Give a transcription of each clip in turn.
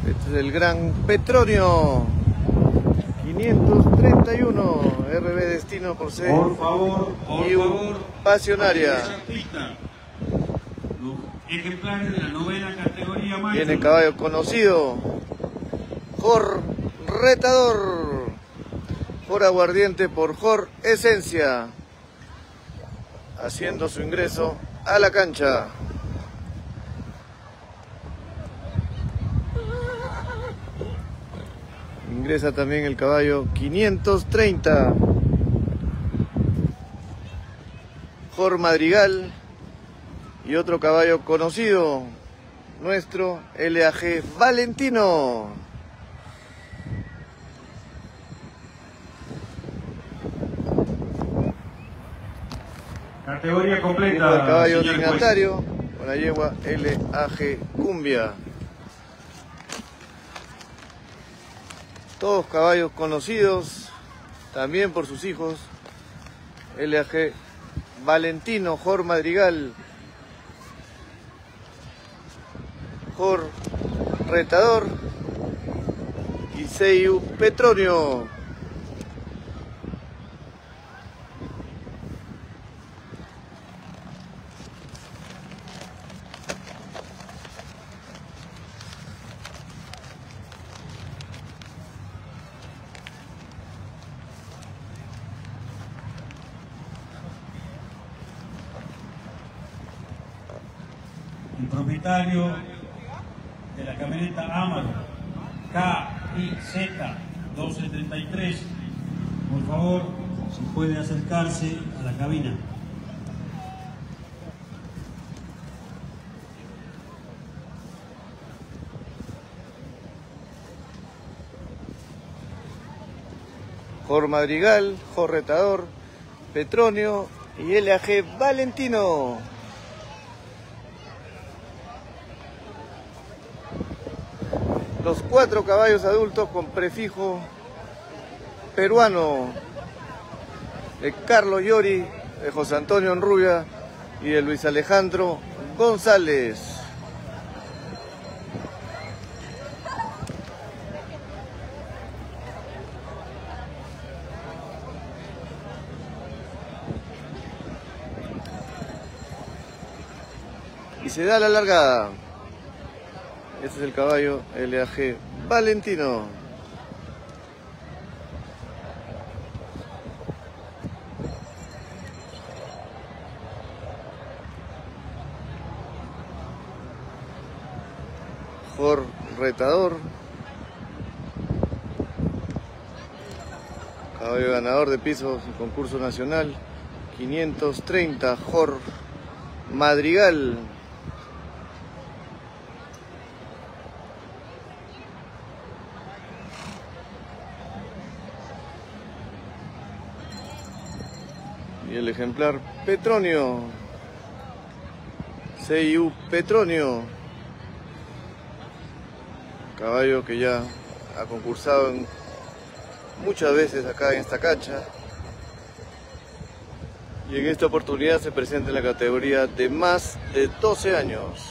Este es el Gran Petronio 531 RB Destino por C. Por favor, Pasionaria. Los ejemplares de la novena categoría mayor. Viene caballo conocido. Jor Retador. Jor Aguardiente por Jor Esencia. Haciendo su ingreso a la cancha. Ingresa también el caballo 530. Jor Madrigal. Y otro caballo conocido, nuestro LAG Valentino. Categoría completa. El caballo dignatario con la yegua LAG Cumbia. Todos caballos conocidos también por sus hijos. LAG Valentino, Jor Madrigal, Jor Retador y CIU Petronio. El propietario de la camioneta Amaro KIZ 1233, por favor, si puede acercarse a la cabina. Jor Madrigal, Jor Retador, Petronio y LAG Valentino. Los 4 caballos adultos con prefijo peruano de Carlos Llori, de José Antonio Enrubia y de Luis Alejandro González. Y se da la largada. Este es el caballo LAG Valentino. Jor Retador. Caballo ganador de pisos en concurso nacional. 530. Jor Madrigal. Y el ejemplar Petronio, CIU Petronio, caballo que ya ha concursado muchas veces acá en esta cancha y en esta oportunidad se presenta en la categoría de más de 12 años.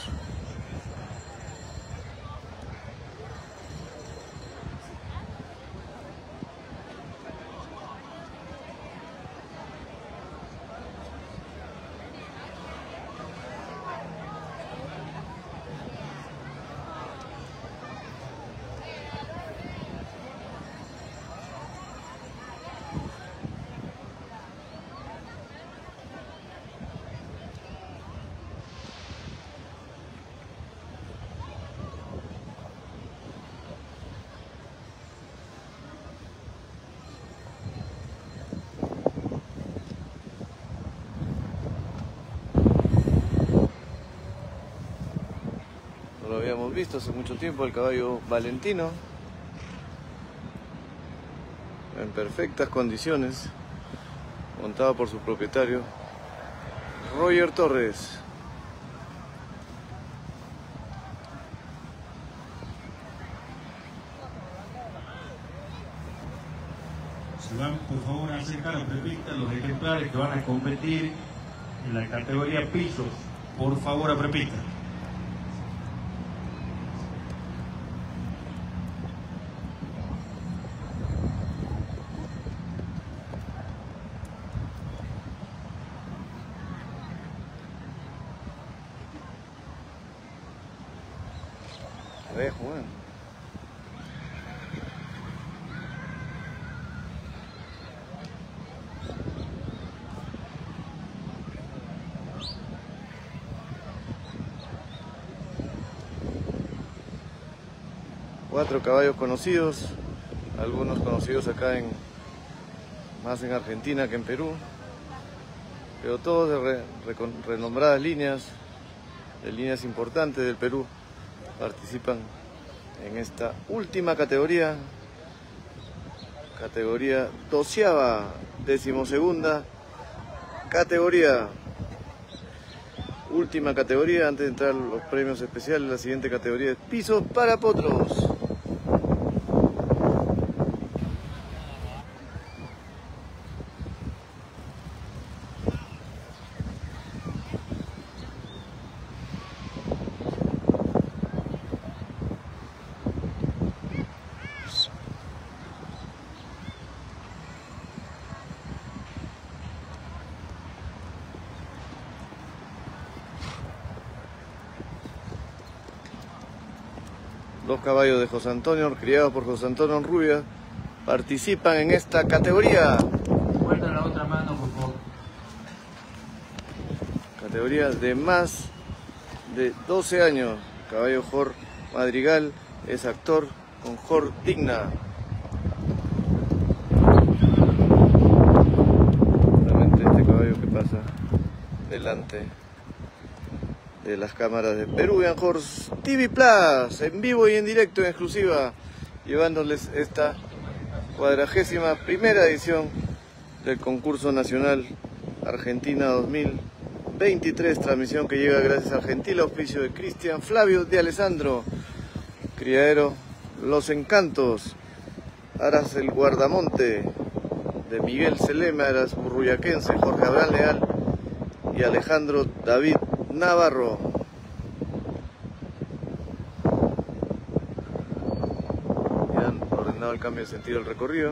No lo habíamos visto hace mucho tiempo, el caballo Valentino, en perfectas condiciones, montado por su propietario Roger Torres. Se van por favor a acercar a prepista los ejemplares que van a competir en la categoría pisos. Por favor a prepista. Parejo, ¿eh? Cuatro caballos conocidos, algunos conocidos acá más en Argentina que en Perú, pero todos de renombradas líneas, de líneas importantes del Perú, participan en esta última categoría, categoría 12ª, 12ª categoría, última categoría antes de entrar a los premios especiales. La siguiente categoría es pisos para potros. Dos caballos de José Antonio, criados por José Antonio Rubia, participan en esta categoría. Vuelta la otra mano, por favor. Categoría de más de 12 años. Caballo Jor Madrigal es actor con Jor Digna. Realmente este caballo que pasa delante de las cámaras de Peruvian Horse TV Plus, en vivo y en directo, en exclusiva, llevándoles esta 41ª edición del concurso nacional Argentina 2023, transmisión que llega gracias al gentil auspicio de Cristian Flavio de Alessandro, criadero Los Encantos, Aras el Guardamonte, de Miguel Celema, Aras Burruyaquense, Jorge Abraham Leal y Alejandro David Navarro. Ya han ordenado el cambio de sentido del recorrido.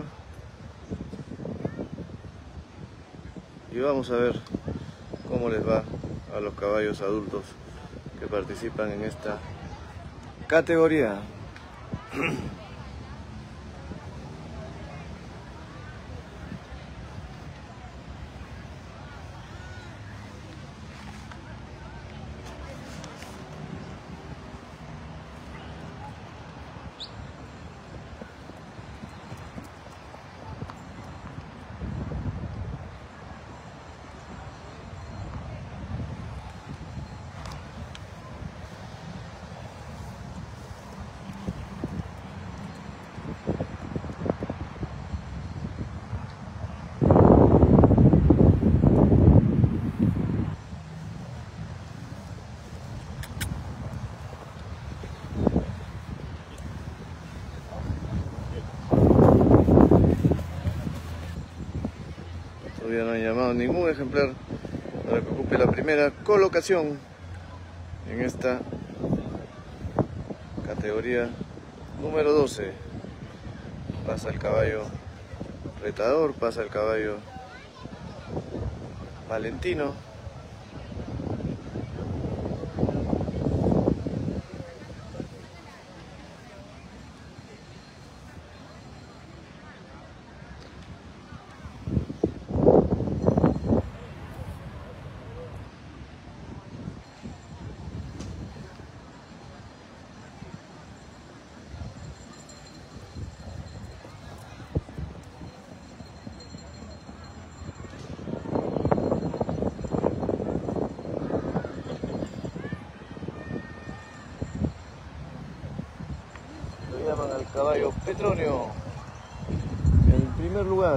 Y vamos a ver cómo les va a los caballos adultos que participan en esta categoría. Todavía no han llamado ningún ejemplar para que ocupe la primera colocación en esta categoría número 12. Pasa el caballo retador, pasa el caballo Valentino. Al caballo Petronio en el primer lugar.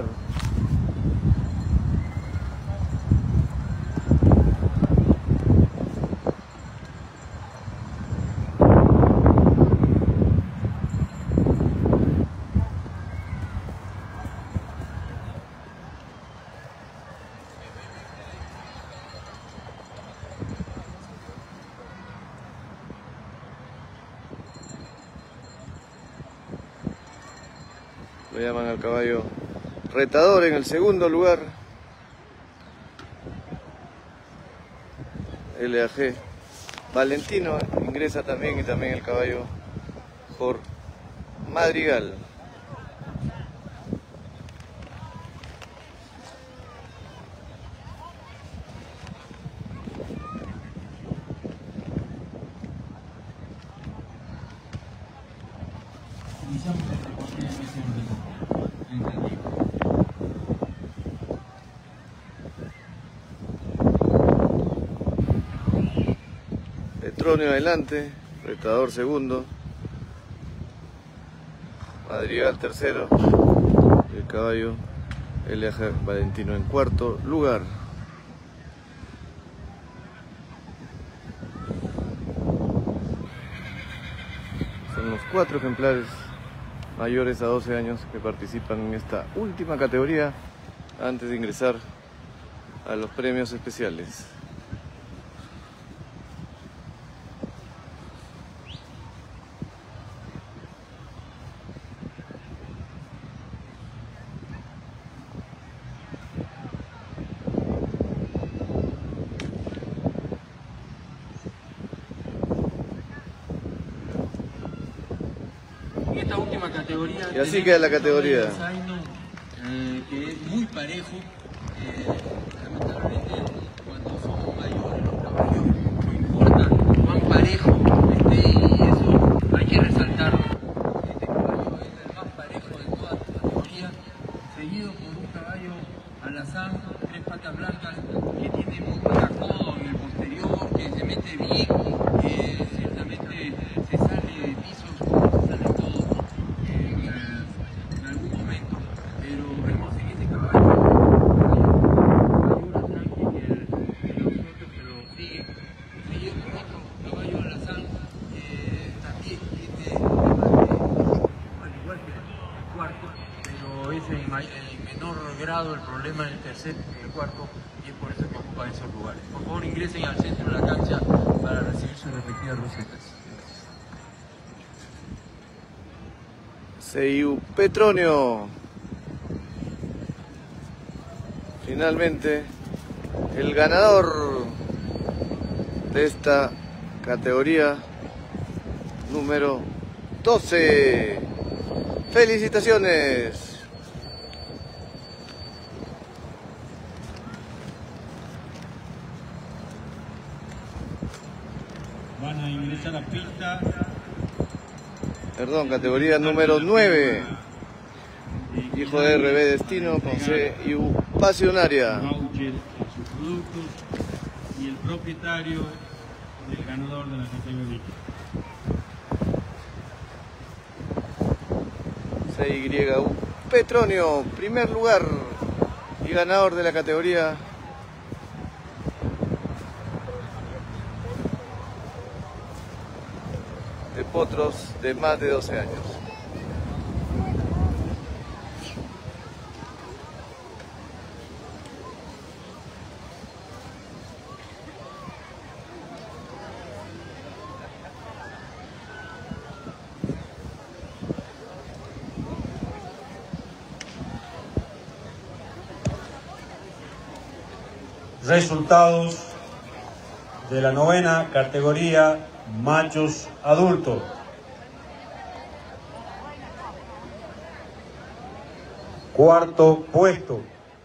Lo llaman al caballo retador en el segundo lugar. LAG Valentino ingresa también, y también el caballo por Madrigal. Petronio adelante, Retador segundo, Madrigal tercero, el caballo L.A.G. Valentino en cuarto lugar. Son los 4 ejemplares mayores a 12 años que participan en esta última categoría antes de ingresar a los premios especiales. Esta última categoría. Y así queda la categoría. Que es muy parejo. Lamentablemente, cuando son mayores los caballos, no importa cuán parejo esté, y eso hay que resaltarlo. Este caballo es el más parejo de toda la categoría, seguido por un caballo alazán, 3 patas blancas, que tiene muy buen acodo en el posterior, que se mete bien, que ciertamente se sale de pisos, se sale todo en algún momento, pero vemos en este caballo mayor ataque que los otros que lo siguen. Seguido por otro caballo alazán, también tiene al igual que el cuarto, pero es en menor grado el problema en el tercero y el cuarto, y es por eso que ocupan esos lugares. Por favor, ingresen al centro de la cancha para recibir sus respectivas rosetas. CIU Petronio. Finalmente, el ganador de esta categoría número 12. ¡Felicitaciones! Van a ingresar a pista. Perdón, categoría número 9. Hijo de RB Destino con CIU Pasionaria. Voucher en sus productos y el propietario del ganador de la categoría. CYU Petronio, primer lugar y ganador de la categoría. De potros de más de 12 años. Resultados de la 9ª categoría machos adultos. Cuarto puesto.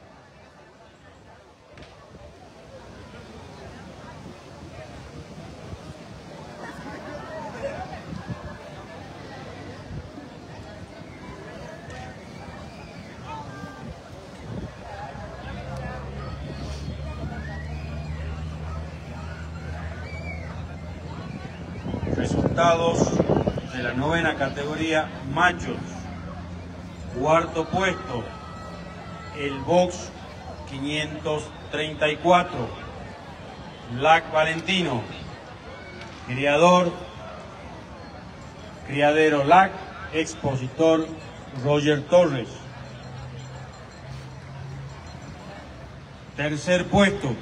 Resultados de la 9ª categoría machos. Cuarto puesto, el box 534, Lac Valentino. Criadero Lac, expositor Roger Torres. Tercer puesto,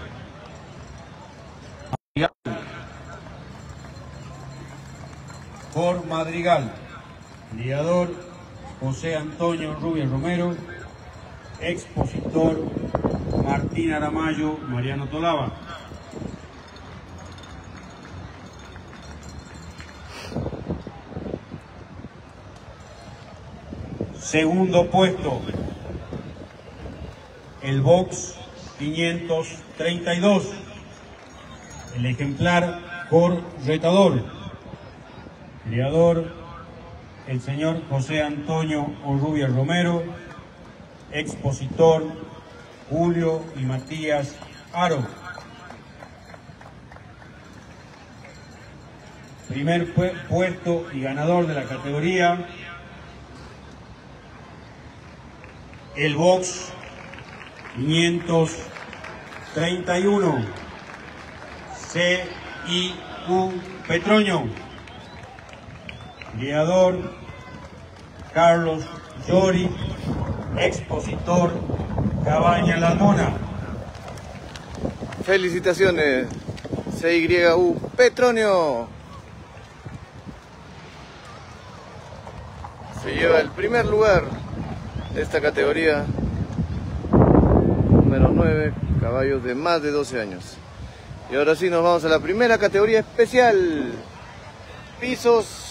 por Madrigal, criador José Antonio Rubio Romero, expositor Martín Aramayo, Mariano Tolaba. Segundo puesto, el box 532, el ejemplar Cor Retador, criador el señor José Antonio Orrubia Romero, expositor Julio y Matías Aro. Primer puesto y ganador de la categoría, el box 531, C.I.U. Petroño, criador Carlos Llori, expositor Cabaña La Mona. Felicitaciones, CYU Petroño. Se lleva el primer lugar de esta categoría, número 9, caballos de más de 12 años. Y ahora sí nos vamos a la primera categoría especial, pisos